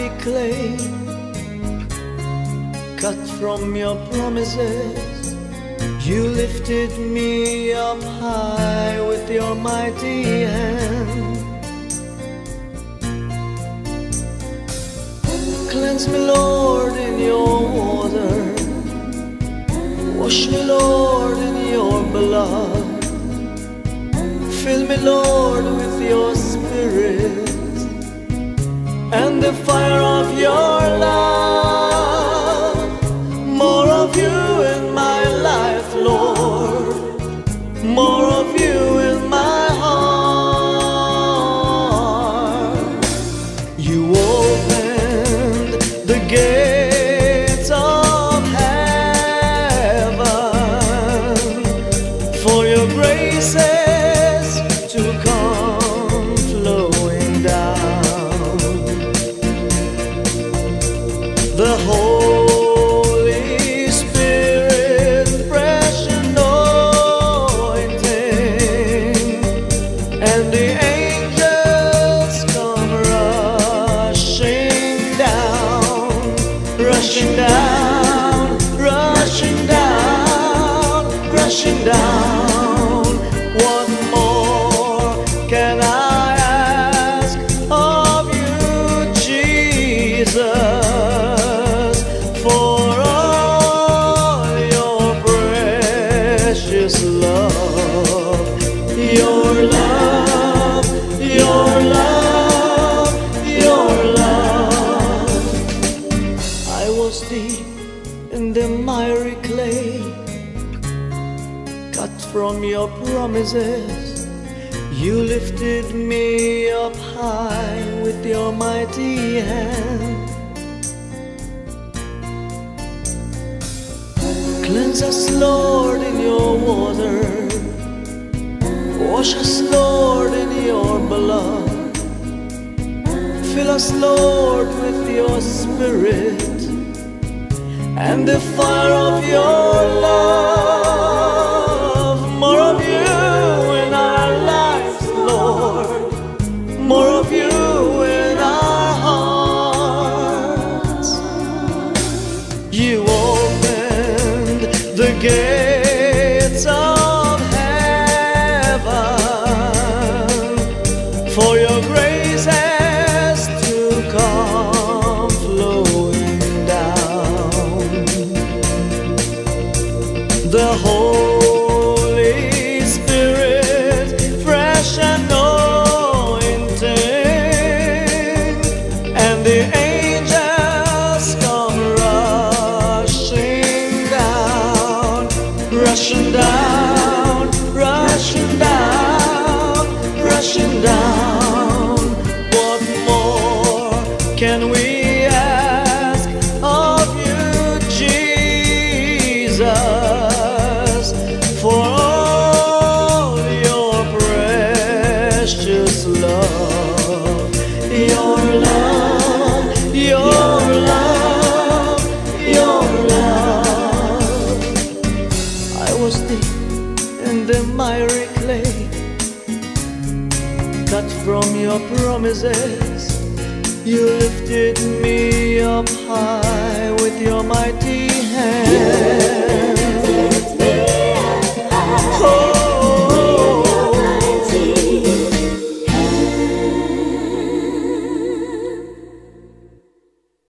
miry clay, cut from your promises. You lifted me up high with your mighty hand. Cleanse me, Lord, in your water. Wash me, Lord, in your blood. Fill me, Lord, with your Spirit and the fire of your love. More of you in my life, Lord. More of you in my heart. You opened the gates of heaven for your graces to come flowing down. The Holy Spirit, fresh anointing, and the angels come rushing down, rushing down, rushing down, rushing down. What more can I ask of you, Jesus, for all your precious love, your love, your love, your love. I was deep in the miry clay, cut from your promises. You lifted me up high with your mighty hand. Cleanse us, Lord, in your water. Wash us, Lord, in your blood. Fill us, Lord, with your Spirit and the fire of your love. More of you in our lives, Lord. More of you in our hearts. You opened the gates of heaven for your graces to come flowing down. The Holy Spirit, fresh anointing, and the angels come rushing down, rushing down, rushing down, rushing down. What more can we ask of you, Jesus, for all your precious love, your love, your love, your love. I was deep in the miry clay, cut from your promises. You lifted me up high with your mighty hand.